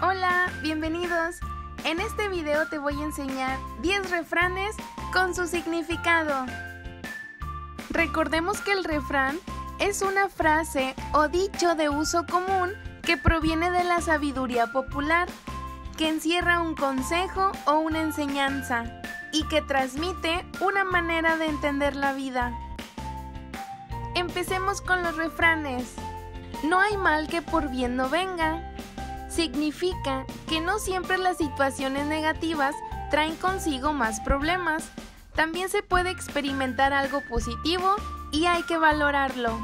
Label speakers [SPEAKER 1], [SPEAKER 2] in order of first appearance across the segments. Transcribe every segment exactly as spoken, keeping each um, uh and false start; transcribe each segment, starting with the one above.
[SPEAKER 1] Hola, bienvenidos. En este video te voy a enseñar diez refranes con su significado. Recordemos que el refrán es una frase o dicho de uso común que proviene de la sabiduría popular, que encierra un consejo o una enseñanza y que transmite una manera de entender la vida. Empecemos con los refranes. No hay mal que por bien no venga. Significa que no siempre las situaciones negativas traen consigo más problemas. También se puede experimentar algo positivo y hay que valorarlo.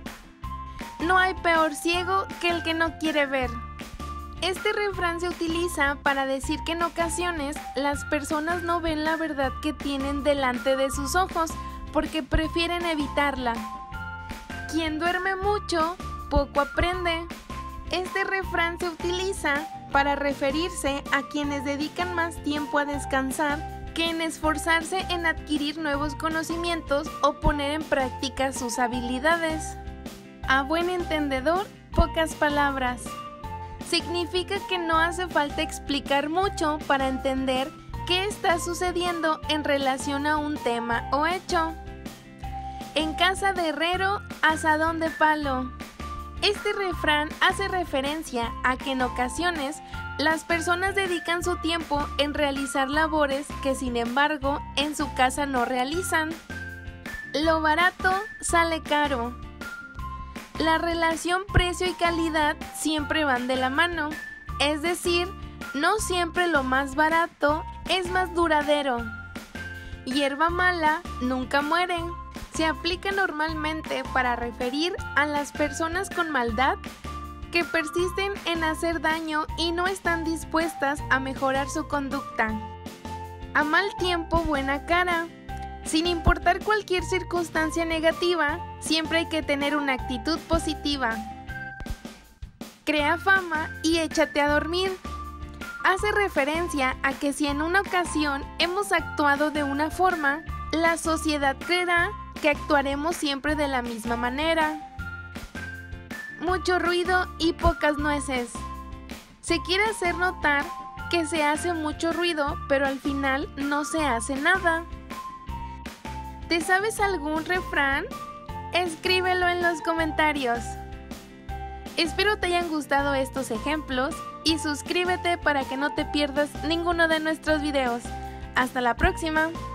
[SPEAKER 1] No hay peor ciego que el que no quiere ver. Este refrán se utiliza para decir que en ocasiones las personas no ven la verdad que tienen delante de sus ojos porque prefieren evitarla. Quien duerme mucho, poco aprende. Este refrán se utiliza para referirse a quienes dedican más tiempo a descansar que en esforzarse en adquirir nuevos conocimientos o poner en práctica sus habilidades. A buen entendedor, pocas palabras. Significa que no hace falta explicar mucho para entender qué está sucediendo en relación a un tema o hecho. En casa de herrero, asadón de palo. Este refrán hace referencia a que en ocasiones las personas dedican su tiempo en realizar labores que sin embargo en su casa no realizan. Lo barato sale caro. La relación precio y calidad siempre van de la mano, es decir, no siempre lo más barato es más duradero. Hierba mala nunca muere. Se aplica normalmente para referir a las personas con maldad que persisten en hacer daño y no están dispuestas a mejorar su conducta. A mal tiempo, buena cara. Sin importar cualquier circunstancia negativa, siempre hay que tener una actitud positiva. Crea fama y échate a dormir. Hace referencia a que si en una ocasión hemos actuado de una forma, la sociedad creerá que actuaremos siempre de la misma manera. Mucho ruido y pocas nueces. Se quiere hacer notar que se hace mucho ruido, pero al final no se hace nada. ¿Te sabes algún refrán? Escríbelo en los comentarios. Espero te hayan gustado estos ejemplos y suscríbete para que no te pierdas ninguno de nuestros videos. Hasta la próxima.